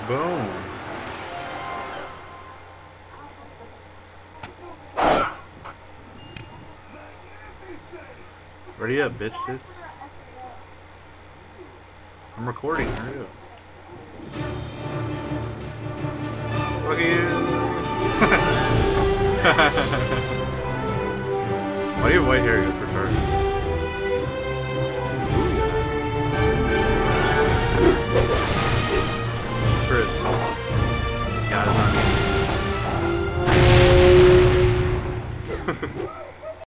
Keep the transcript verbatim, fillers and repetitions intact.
Boom. Ready up, bitches. I'm recording, hurry up. Fuck you. Why do you have white hair?